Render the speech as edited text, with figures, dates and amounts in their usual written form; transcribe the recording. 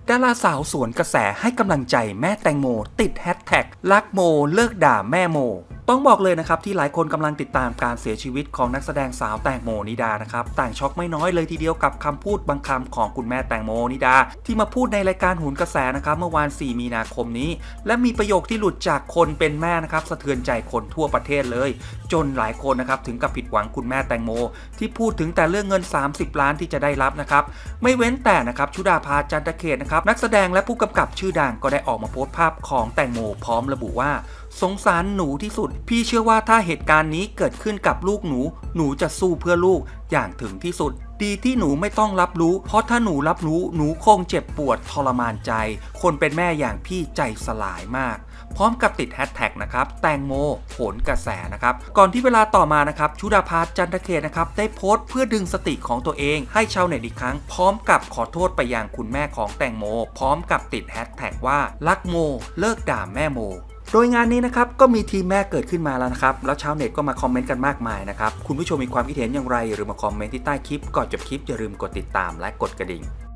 ดาราสาวสวนกระแสให้กำลังใจแม่แตงโมติดแฮชแท็กรักโมเลิกด่าแม่โมต้องบอกเลยนะครับที่หลายคนกำลังติดตามการเสียชีวิตของนักแสดงสาวแตงโมนิดานะครับต่างช็อกไม่น้อยเลยทีเดียวกับคำพูดบางคำของคุณแม่แตงโมนิดาที่มาพูดในรายการโหนกระแสนะครับเมื่อวาน4 มีนาคมนี้และมีประโยคที่หลุดจากคนเป็นแม่นะครับสะเทือนใจคนทั่วประเทศเลยจนหลายคนนะครับถึงกับผิดหวังคุณแม่แตงโมที่พูดถึงแต่เรื่องเงิน30 ล้านที่จะได้รับนะครับไม่เว้นแต่นะครับชุดาภาจันทเขตนะครับนักแสดงและผู้กำกับชื่อดังก็ได้ออกมาโพสต์ภาพของแตงโมพร้อมระบุว่าสงสารหนูที่สุดพี่เชื่อว่าถ้าเหตุการณ์นี้เกิดขึ้นกับลูกหนูจะสู้เพื่อลูกอย่างถึงที่สุดดีที่หนูไม่ต้องรับรู้เพราะถ้าหนูรับรู้หนูคงเจ็บปวดทรมานใจคนเป็นแม่อย่างพี่ใจสลายมากพร้อมกับติดแฮชแท็กนะครับแตงโมโหนกระแสนะครับก่อนที่เวลาต่อมานะครับชุดาภาจันทเขตนะครับได้โพสต์เพื่อดึงสติของตัวเองให้ชาวเน็ตอีกครั้งพร้อมกับขอโทษไปยังคุณแม่ของแตงโมพร้อมกับติดแฮชแท็กว่ารักโมเลิกด่าแม่โมโดยงานนี้นะครับก็มีทีมแม่เกิดขึ้นมาแล้วนะครับแล้วชาวเน็ตก็มาคอมเมนต์กันมากมายนะครับคุณผู้ชมมีความคิดเห็นอย่างไรหรือมาคอมเมนต์ที่ใต้คลิปก่อนจบคลิปอย่าลืมกดติดตามและกดกระดิ่ง